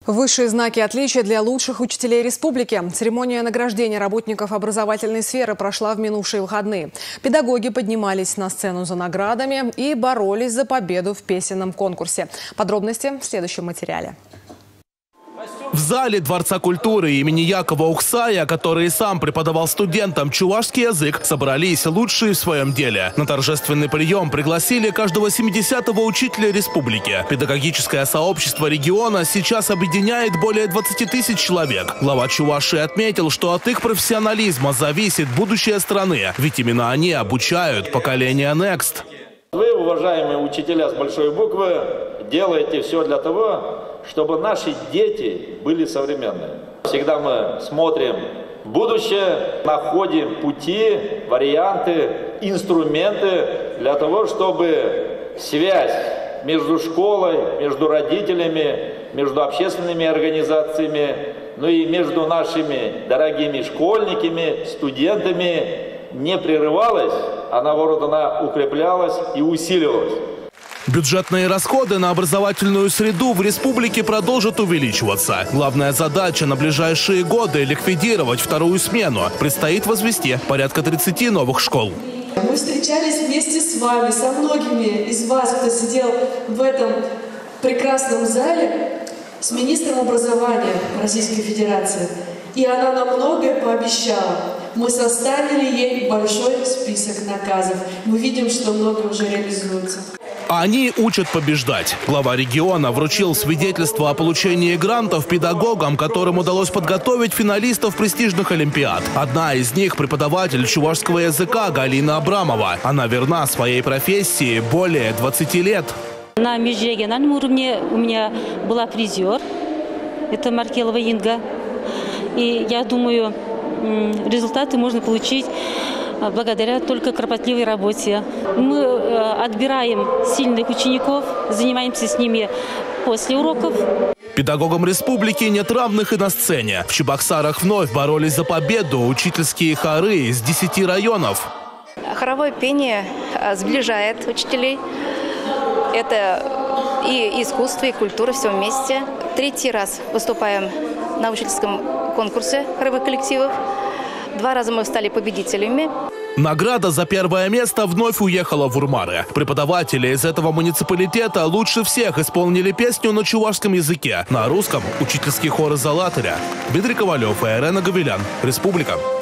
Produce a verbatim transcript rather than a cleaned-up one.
Высшие знаки отличия для лучших учителей республики. Церемония награждения работников образовательной сферы прошла в минувшие выходные. Педагоги поднимались на сцену за наградами и боролись за победу в песенном конкурсе. Подробности в следующем материале. В зале Дворца культуры имени Якова Ухсая, который сам преподавал студентам чувашский язык, собрались лучшие в своем деле. На торжественный прием пригласили каждого семидесятого учителя республики. Педагогическое сообщество региона сейчас объединяет более двадцати тысяч человек. Глава Чувашии отметил, что от их профессионализма зависит будущее страны, ведь именно они обучают поколение Next. Вы, уважаемые учителя с большой буквы, делаете все для того, чтобы наши дети были современными. Всегда мы смотрим в будущее, находим пути, варианты, инструменты для того, чтобы связь между школой, между родителями, между общественными организациями, ну и между нашими дорогими школьниками, студентами не прерывалась, а наоборот она укреплялась и усиливалась. Бюджетные расходы на образовательную среду в республике продолжат увеличиваться. Главная задача на ближайшие годы – ликвидировать вторую смену. Предстоит возвести порядка тридцати новых школ. Мы встречались вместе с вами, со многими из вас, кто сидел в этом прекрасном зале, с министром образования Российской Федерации. И она нам многое пообещала. Мы составили ей большой список наказов. Мы видим, что многое уже реализуется. Они учат побеждать. Глава региона вручил свидетельство о получении грантов педагогам, которым удалось подготовить финалистов престижных олимпиад. Одна из них – преподаватель чувашского языка Галина Абрамова. Она верна своей профессии более двадцати лет. На межрегиональном уровне у меня была призер. Это Маркелова Инга. И я думаю, результаты можно получить благодаря только кропотливой работе. Мы отбираем сильных учеников, занимаемся с ними после уроков. Педагогам республики нет равных и на сцене. В Чебоксарах вновь боролись за победу учительские хоры из десяти районов. Хоровое пение сближает учителей. Это и искусство, и культура, все вместе. Третий раз выступаем на учительском конкурсе хоровых коллективов. Два раза мы стали победителями. Награда за первое место вновь уехала в Урмары. Преподаватели из этого муниципалитета лучше всех исполнили песню на чувашском языке. На русском – учительский хор из Алатыря. Дмитрий Ковалев и Ирена Гавелян. Республика.